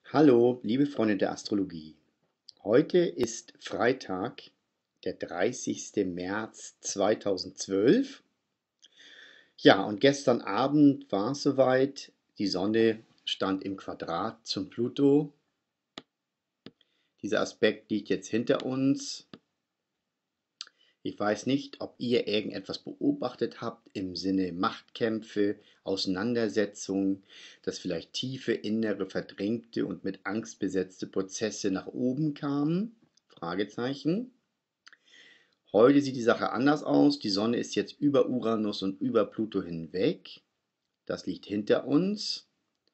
Hallo, liebe Freunde der Astrologie. Heute ist Freitag, der 30. März 2012. Ja, und gestern Abend war es soweit. Die Sonne stand im Quadrat zum Pluto. Dieser Aspekt liegt jetzt hinter uns. Ich weiß nicht, ob ihr irgendetwas beobachtet habt im Sinne Machtkämpfe, Auseinandersetzungen, dass vielleicht tiefe, innere, verdrängte und mit Angst besetzte Prozesse nach oben kamen? Fragezeichen. Heute sieht die Sache anders aus. Die Sonne ist jetzt über Uranus und über Pluto hinweg. Das liegt hinter uns.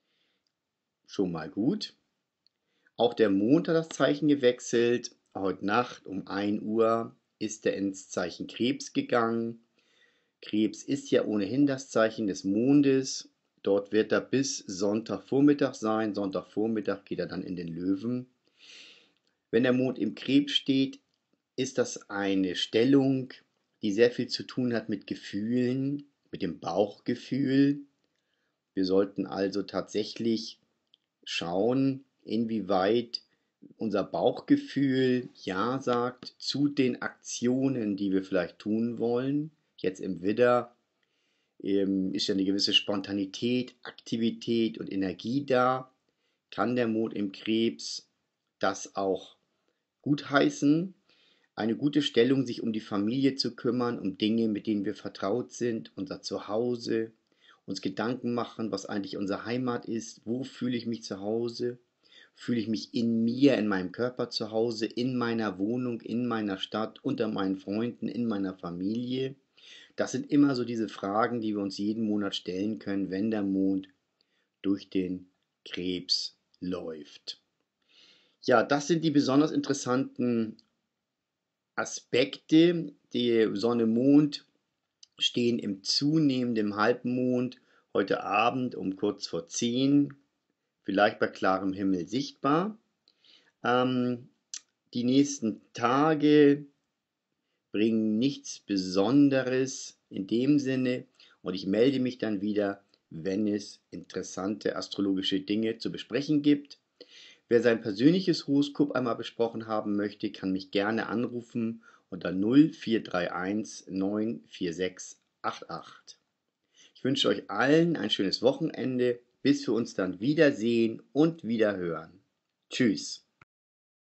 Schon mal gut. Auch der Mond hat das Zeichen gewechselt. Heute Nacht um 1 Uhr ist er ins Zeichen Krebs gegangen. Krebs ist ja ohnehin das Zeichen des Mondes. Dort wird er bis Sonntagvormittag sein. Sonntagvormittag geht er dann in den Löwen. Wenn der Mond im Krebs steht, ist das eine Stellung, die sehr viel zu tun hat mit Gefühlen, mit dem Bauchgefühl. Wir sollten also tatsächlich schauen, inwieweit unser Bauchgefühl Ja sagt zu den Aktionen, die wir vielleicht tun wollen. Jetzt im Widder ist ja eine gewisse Spontanität, Aktivität und Energie da. Kann der Mond im Krebs das auch gutheißen? Eine gute Stellung, sich um die Familie zu kümmern, um Dinge, mit denen wir vertraut sind, unser Zuhause, uns Gedanken machen, was eigentlich unsere Heimat ist, wo fühle ich mich zu Hause, fühle ich mich in mir, in meinem Körper zu Hause, in meiner Wohnung, in meiner Stadt, unter meinen Freunden, in meiner Familie. Das sind immer so diese Fragen, die wir uns jeden Monat stellen können, wenn der Mond durch den Krebs läuft. Ja, das sind die besonders interessanten Aspekte. Die Sonne, Mond stehen im zunehmenden Halbmond heute Abend um kurz vor 10, vielleicht bei klarem Himmel sichtbar. Ähm, die nächsten Tage bringen nichts Besonderes in dem Sinne und ich melde mich dann wieder, wenn es interessante astrologische Dinge zu besprechen gibt. Wer sein persönliches Horoskop einmal besprochen haben möchte, kann mich gerne anrufen unter 0431 946 88. Ich wünsche euch allen ein schönes Wochenende, bis wir uns dann wiedersehen und wieder hören. Tschüss.